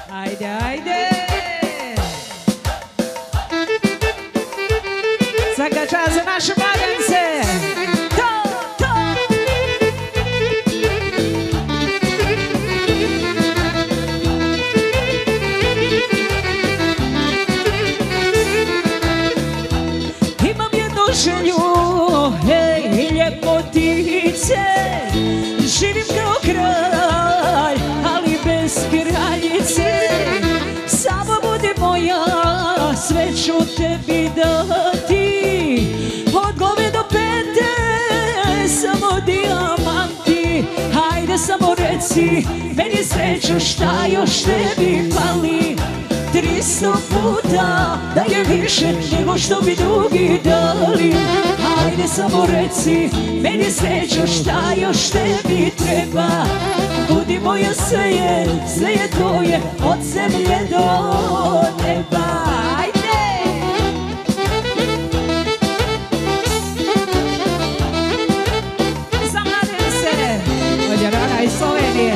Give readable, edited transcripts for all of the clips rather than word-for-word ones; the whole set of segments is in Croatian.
Ajde, ajde! Svaka čast za naše mladence! Imam jednu želju, hej, ljepotice, živim kao kralj, ali bez kraljice. Samo budi moja, sve ću tebi dati, od glave do pete, samo dijamanti. Hajde samo reci, meni sreću, šta još tebi fali? 300 puta da je više nego što bi drugi dali. Hajde samo reci, meni srećo, šta još tebi treba? Budi moja, sve je tvoje, od zemlje do neba. Ajde! Za mladence od Jarana iz Slovenije.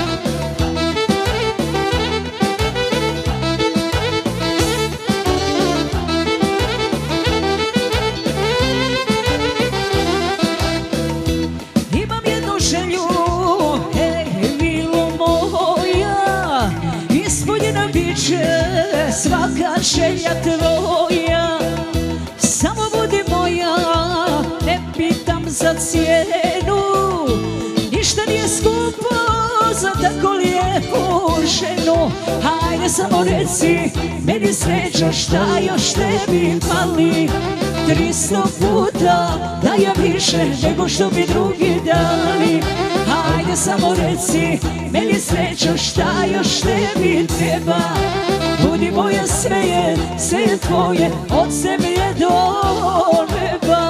Svaka želja tvoja, samo budi moja, ne pitam za cijenu. Ništa nije skupo za tako lijepu ženu. Hajde samo reci, meni srećo, šta još tebi fali? 300 puta da je više nego što bi drugi dali. Hajde samo reci, meni srećo, šta još tebi treba? Budi moja, sve je tvoje, od zemlje do neba.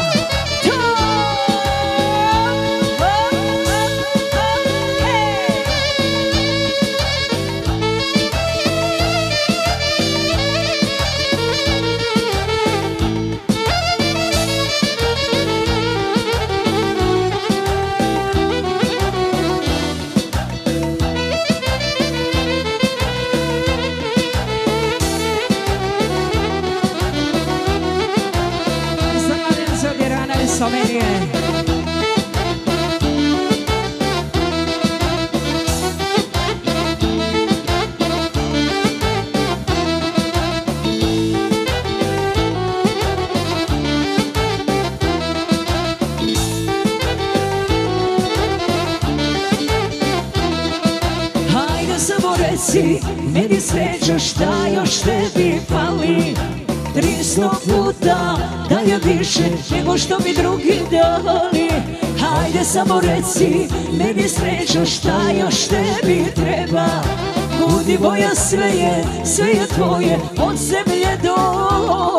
Slovenije. Hajde samo reci, meni srećo, šta još tebi fali? 300 puta da je više nego što mi drugi dali. Hajde samo reci, meni srećo, šta još tebi treba? Budi moja, sve je tvoje, od zemlje do